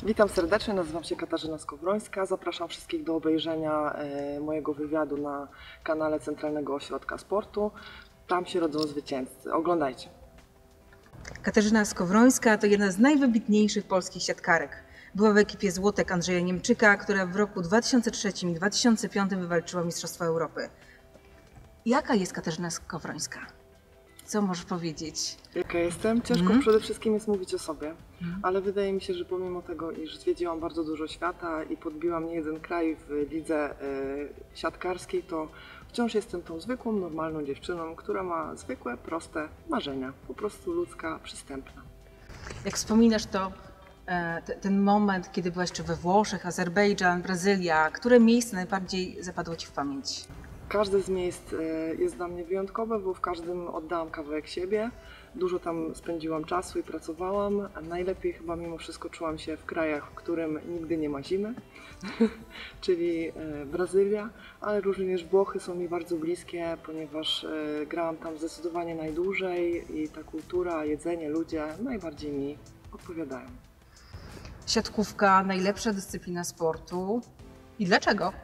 Witam serdecznie, nazywam się Katarzyna Skowrońska. Zapraszam wszystkich do obejrzenia mojego wywiadu na kanale Centralnego Ośrodka Sportu. Tam się rodzą zwycięzcy. Oglądajcie. Katarzyna Skowrońska to jedna z najwybitniejszych polskich siatkarek. Była w ekipie Złotek Andrzeja Niemczyka, która w roku 2003 i 2005 wywalczyła Mistrzostwo Europy. Jaka jest Katarzyna Skowrońska? Co możesz powiedzieć? Jaka jestem? Ciężko przede wszystkim jest mówić o sobie, ale wydaje mi się, że pomimo tego, iż zwiedziłam bardzo dużo świata i podbiłam niejeden kraj w lidze siatkarskiej, to wciąż jestem tą zwykłą, normalną dziewczyną, która ma zwykłe, proste marzenia. Po prostu ludzka, przystępna. Jak wspominasz ten moment, kiedy byłaś jeszcze we Włoszech, Azerbejdżan, Brazylia, które miejsce najbardziej zapadło Ci w pamięć? Każde z miejsc jest dla mnie wyjątkowe, bo w każdym oddałam kawałek siebie. Dużo tam spędziłam czasu i pracowałam. Najlepiej chyba mimo wszystko czułam się w krajach, w którym nigdy nie ma zimy, czyli Brazylia, ale również Włochy są mi bardzo bliskie, ponieważ grałam tam zdecydowanie najdłużej i ta kultura, jedzenie, ludzie najbardziej mi odpowiadają. Siatkówka, najlepsza dyscyplina sportu. I dlaczego?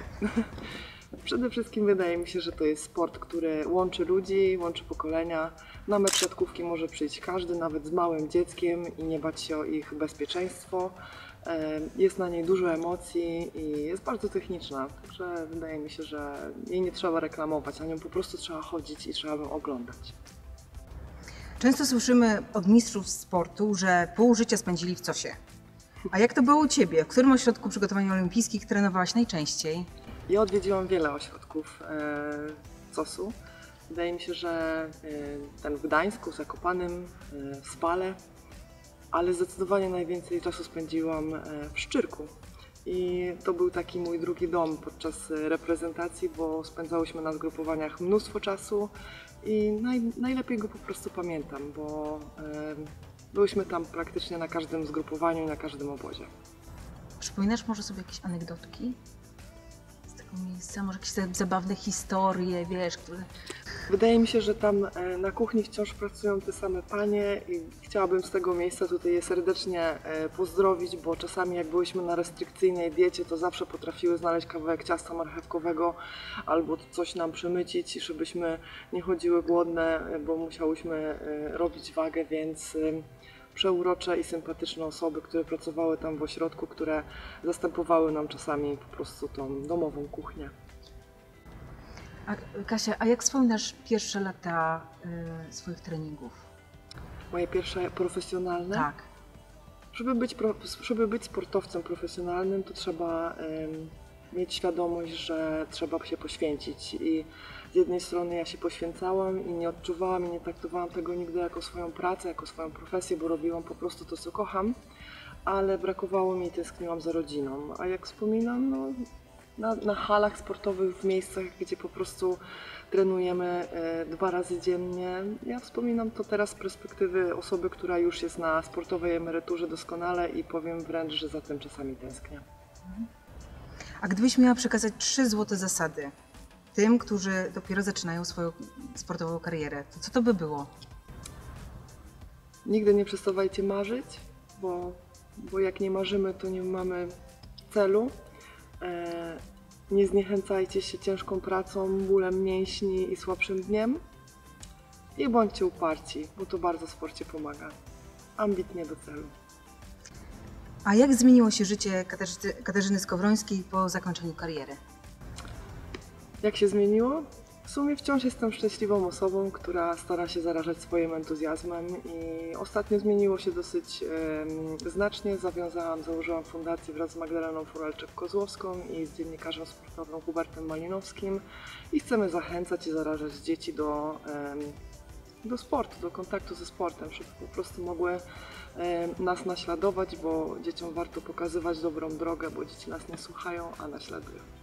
Przede wszystkim wydaje mi się, że to jest sport, który łączy ludzi, łączy pokolenia. Na mecz siatkówki może przyjść każdy, nawet z małym dzieckiem i nie bać się o ich bezpieczeństwo. Jest na niej dużo emocji i jest bardzo techniczna, także wydaje mi się, że jej nie trzeba reklamować, na nią po prostu trzeba chodzić i trzeba ją oglądać. Często słyszymy od mistrzów sportu, że pół życia spędzili w COS-ie. A jak to było u Ciebie? W którym ośrodku przygotowań olimpijskich trenowałaś najczęściej? Ja odwiedziłam wiele ośrodków COS-u. Wydaje mi się, że ten w Gdańsku, Zakopanem, w Spale, ale zdecydowanie najwięcej czasu spędziłam w Szczyrku. I to był taki mój drugi dom podczas reprezentacji, bo spędzałyśmy na zgrupowaniach mnóstwo czasu i najlepiej go po prostu pamiętam, bo byłyśmy tam praktycznie na każdym zgrupowaniu i na każdym obozie. Przypominasz może sobie jakieś anegdotki z tego miejsca? Może jakieś zabawne historie, wiesz, które... Wydaje mi się, że tam na kuchni wciąż pracują te same panie i chciałabym z tego miejsca tutaj je serdecznie pozdrowić, bo czasami jak byliśmy na restrykcyjnej diecie, to zawsze potrafiły znaleźć kawałek ciasta marchewkowego albo coś nam przemycić, żebyśmy nie chodziły głodne, bo musiałyśmy robić wagę, więc przeurocze i sympatyczne osoby, które pracowały tam w ośrodku, które zastępowały nam czasami po prostu tą domową kuchnię. Kasia, a jak wspominasz pierwsze lata swoich treningów? Moje pierwsze profesjonalne? Tak. Żeby być sportowcem profesjonalnym, to trzeba mieć świadomość, że trzeba się poświęcić. I z jednej strony ja się poświęcałam i nie odczuwałam i nie traktowałam tego nigdy jako swoją pracę, jako swoją profesję, bo robiłam po prostu to, co kocham, ale brakowało mi i tęskniłam za rodziną. A jak wspominam, no, na halach sportowych, w miejscach, gdzie po prostu trenujemy 2 razy dziennie. Ja wspominam to teraz z perspektywy osoby, która już jest na sportowej emeryturze doskonale i powiem wręcz, że za tym czasami tęsknię. A gdybyś miała przekazać 3 złote zasady tym, którzy dopiero zaczynają swoją sportową karierę, to co to by było? Nigdy nie przestawajcie marzyć, bo jak nie marzymy, to nie mamy celu. Nie zniechęcajcie się ciężką pracą, bólem mięśni i słabszym dniem. I bądźcie uparci, bo to bardzo w sporcie pomaga. Ambitnie do celu. A jak zmieniło się życie Katarzyny Skowrońskiej po zakończeniu kariery? Jak się zmieniło? W sumie wciąż jestem szczęśliwą osobą, która stara się zarażać swoim entuzjazmem i ostatnio zmieniło się dosyć znacznie. Założyłam fundację wraz z Magdaleną Furalczak-Kozłowską i z dziennikarzem sportowym Hubertem Malinowskim i chcemy zachęcać i zarażać dzieci do sportu, do kontaktu ze sportem, żeby po prostu mogły nas naśladować, bo dzieciom warto pokazywać dobrą drogę, bo dzieci nas nie słuchają, a naśladują.